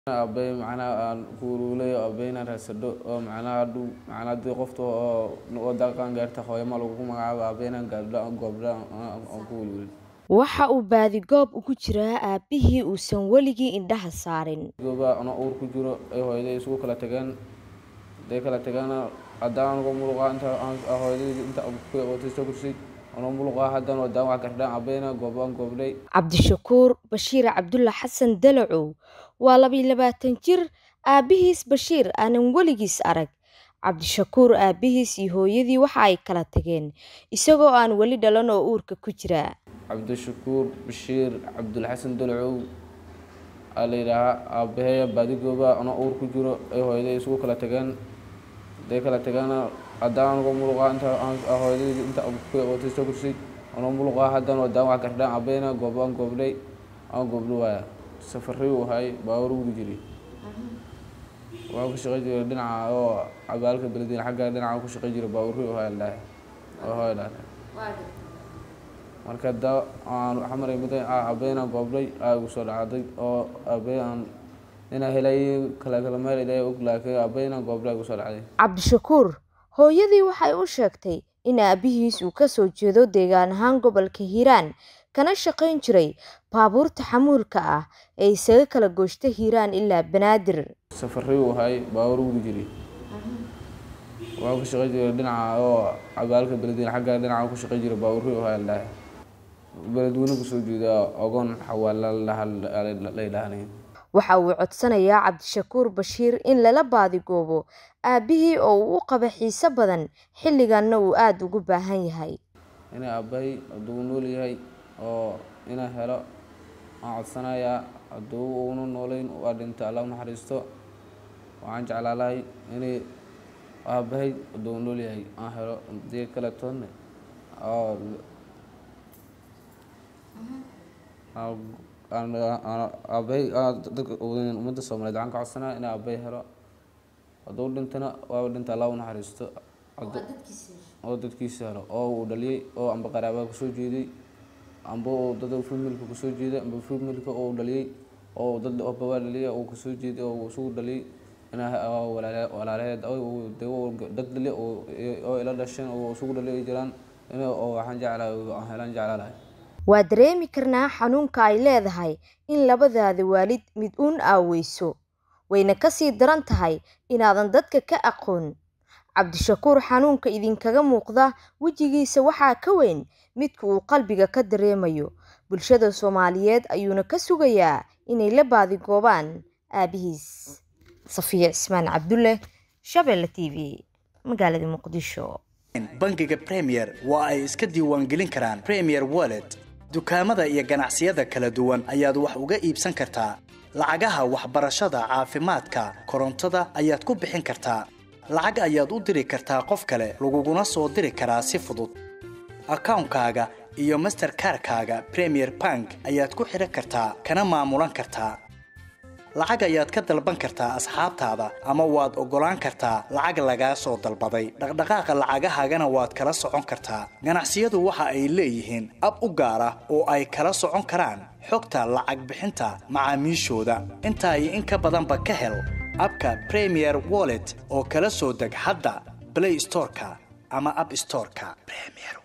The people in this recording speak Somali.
أبي معنا كورولي أبينا رسدو معنا دو معنا دي قفتو نقدر كان قرت خوي مالكم مع أبينا قبل أقول waxa uu baadigoob ugu jiraa aabihii uusan weligii indhaha saarin. جوبا أنا أور كجورو هاي ده سوق كلا تجانا أدان قمرقا أنت هاي أنت أبوك وتستوكسي أنا ملقا هذا ودام عكرنا أبينا قبلي. Cabdishakuur Bashiir Cabdulla Xasan Dalacow waa 22 jir aabihiis Bashiir aanan weligiis arag. Cabdishakuur aabihiis iyo hooyadii waxa ay kala tageen isagoo aan weli dhalan oo uurka ku jira. Cabdishakuur Bashiir Cabdulla Xasan Dalacow عليها أبيه بعد جوبا أنا أور كجورو هاي ده سوق كلا تجانا أدان قمرقا أنت هاي أنت أبوك وتستوكسي أنا ملقا هذا ودام عكرنا أبينا قبلي ويا سفري وهاي باورو بيجري وأكو شقي دنا عبالك بلدين حاجة دنا أكو شقي باورو وهاي الله وهاي لا marka da aan xamar imid abeena goblay ay soo dhacday oo abeen ina helay kala meel ilaa og laakiin abeena goblay soo dhacday. Cabdishakuur hooyadii waxay u sheegtay in aabihiis uu ka soo jeedo deegaan ahaan gobolka Hiiraan kana shaqayn jiray baabuurta xamuulka ah ee isaga kala goostay Hiiraan ilaa Banaadir. Safarri wahay baabuur jiri waa ku shaqay dhinaca oo abaalka baldin xagga dhinaca ku shaqay jiray baabuur wahay Allah بلدونه كسوجيدا أقون حوالي ليلانين. waxa uu codsanayaa Cabdishakuur Bashiir in lala baadigoobo aabihii oo uu qaba xiisa badan xilligan uu aad ugu baahan yahay. Ina abay aduu nool yahay oo ina helo codsanayaa aduu uu nooleyn oo dhinta Allah naxariisto waxaan jeclahay inay abay aduu nool yahay aan helo dee kala toon oo أنا أبي ومدة صومالية عنك عصنا أنا أبي هلا أدور دنتنا وأدنت الله ونحرسته أدت كيسة أو دليل أو أم بقرابة كسوج جدي أم بو ضد في ملك كسوج جدي أم في ملك أو دليل أو ضد أبوه دليل أو كسوج جدي أو سوق دليل أنا ولا هذا أو ضد دليل أو إلى دشين أو سوق دليل جيران أنا أو حنجة على هلان جعله waa dareemi karnaa xanuunka ay leedahay in labadaada waalid mid uun aaweyso wayna ka sii daran tahay inaadan dadka ka aqoon. Cabdishakuur xanuunka idinkaga muuqda wajigiisa waxaa ka weyn midka uu qalbiga ka dareemayo. Bulshada Soomaaliyeed ayuuna ka sugayaa inay la baadigoobaan aabihiis. Safiya Ismaan Cabdulle, Shabeelle TV, magaalada Muqdisho. bangiga Premier waa ay iska diiwaan gelin karaan Premier Wallet. dukaamada iyo ganacsiyada kala duwan ayaad wax uga iibsan kartaa. lacagaha waxbarashada, caafimaadka, korontada ayaad ku bixin kartaa. lacag ayaad u diri kartaa qof kale, laguguna soo diri karaa si fudud. akaankaaga iyo Mastercard-kaaga Premier Bank ayaad ku xiran kartaa kana maamulan kartaa. lacag ayaad ka dalban kartaa asxaabtaada ama waad ogolaan kartaa lacag laga soo dalbaday. dhaqdhaqaaqa lacagahagana waad kala socon kartaa. ganacsiyadu waxa ay leeyihiin ab u gaar ah oo ay kala socon karaan xogta lacag bixinta macaamiishooda. inta ay in ka badanba ka hel abka Premier Wallet oo kala soo deg hadda Play Store-ka ama App Store-ka. Premier